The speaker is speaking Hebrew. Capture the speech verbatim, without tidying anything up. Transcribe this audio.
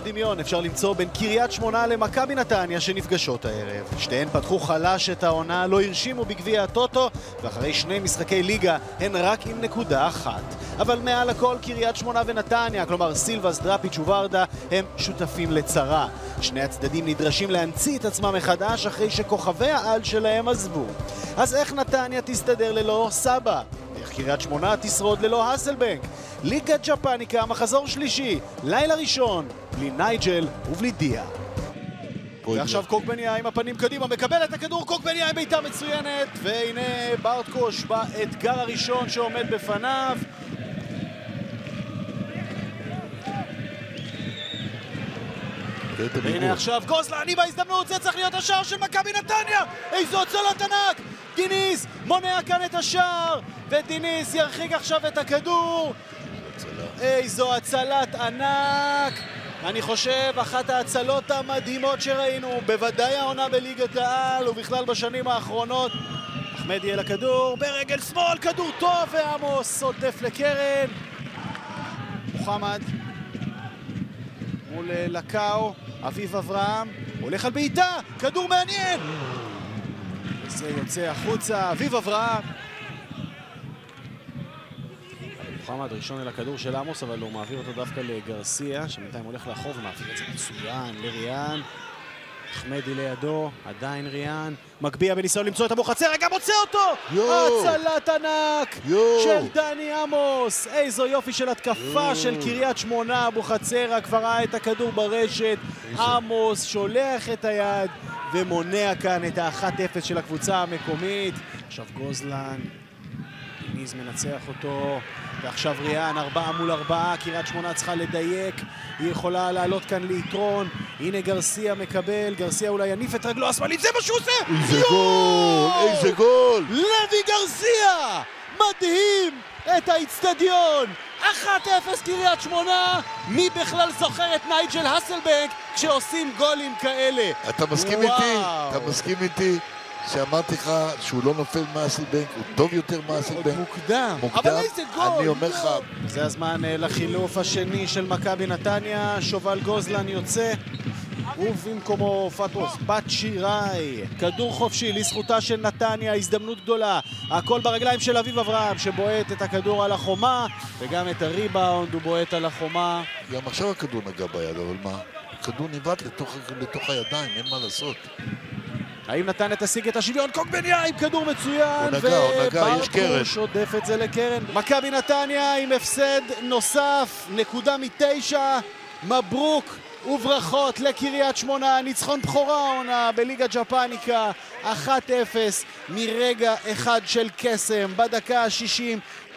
דמיון אפשר למצוא בין קריית שמונה למכבי נתניה שנפגשות הערב. שתיהן פתחו חלש את העונה, לא הרשימו בגביע הטוטו, ואחרי שני משחקי ליגה הן רק עם נקודה אחת. אבל מעל הכל קריית שמונה ונתניה, כלומר סילבס, דראפיץ' וברדה, הם שותפים לצרה. שני הצדדים נדרשים להמציא את עצמם מחדש אחרי שכוכבי העל שלהם עזבו. אז איך נתניה תסתדר ללא סבא? איך קריית שמונה תשרוד ללא הסלבנק? ליגת ג'פניקה, מחזור שלישי, לילה ראשון, בלי נייג'ל ובלי דיה. ועכשיו קוקבניה עם הפנים קדימה, מקבל את הכדור, קוקבניה עם בעיטה מצוינת, והנה ברטקוש באתגר הראשון שעומד בפניו. והנה עכשיו גוזלן עם ההזדמנות, זה צריך להיות השער של מכבי נתניה. איזו הצלת ענק! דיניס מונע כאן את השער, ודיניס ירחיק עכשיו את הכדור. איזו הצלת ענק! אני חושב אחת ההצלות המדהימות שראינו, בוודאי העונה בליגת העל ובכלל בשנים האחרונות. אחמדי אל הכדור, ברגל שמאל, כדור טוב, ועמוס עוטף לקרן. מוחמד מול לקאו, אביב אברהם, הולך על בעיטה, כדור מעניין! וזה יוצא החוצה, אביב אברהם. מוחמד ראשון אל הכדור של עמוס, אבל הוא מעביר אותו דווקא לגרסיה, שבינתיים הולך לאחור ומעביר את זה מצוין לריאן. אחמדי לידו, עדיין ריאן, מגביע בניסיון למצוא את אבוחצירא, גם מוצא אותו! הצלת ענק של דני עמוס. איזו יופי של התקפה של קריית שמונה. אבוחצירא כבר ראה את הכדור ברשת, עמוס שולח את היד ומונע כאן את ה-אחת אפס של הקבוצה המקומית. עכשיו גוזלן, ניז מנצח אותו, ועכשיו ריאן, ארבעה מול ארבעה, קריית שמונה צריכה לדייק, היא יכולה לעלות כאן ליתרון. הנה גרסיה מקבל, גרסיה אולי יניף את רגלו השמאלית, זה מה שהוא עושה! איזה גול! איזה גול! לוי גרסיה! מדהים את האצטדיון! אחת אפס קריית שמונה. מי בכלל זוכר את נייג'ל הסלבנק כשעושים גולים כאלה? אתה מסכים איתי? אתה מסכים איתי? שאמרתי לך שהוא לא נופל מהסלבנק, הוא טוב יותר מהסלבנק. מוקדם. מוקדם. אבל איזה גול! אני אומר לך. זה הזמן לחילוף השני של מכבי נתניה. שובל גוזלן יוצא, ובמקומו פטרוס בת שיראי. כדור חופשי לזכותה של נתניה, הזדמנות גדולה. הכל ברגליים של אביב אברהם, שבועט את הכדור על החומה, וגם את הריבאונד הוא בועט על החומה. גם עכשיו הכדור נגע ביד, אבל מה? הכדור ניבט לתוך, לתוך הידיים, אין מה לעשות. האם נתניה תשיג את השוויון? קוקבניה עם כדור מצוין, הוא נגע, הוא נגע, יש קרן. וברטקוש עודף את זה לקרן. מכבי נתניה עם הפסד נוסף, נקודה מתשע. מברוק וברכות לקריית שמונה, ניצחון בכורה העונה בליגת ג'פניקה, אחת אפס מרגע אחד של קסם בדקה ה-שישים.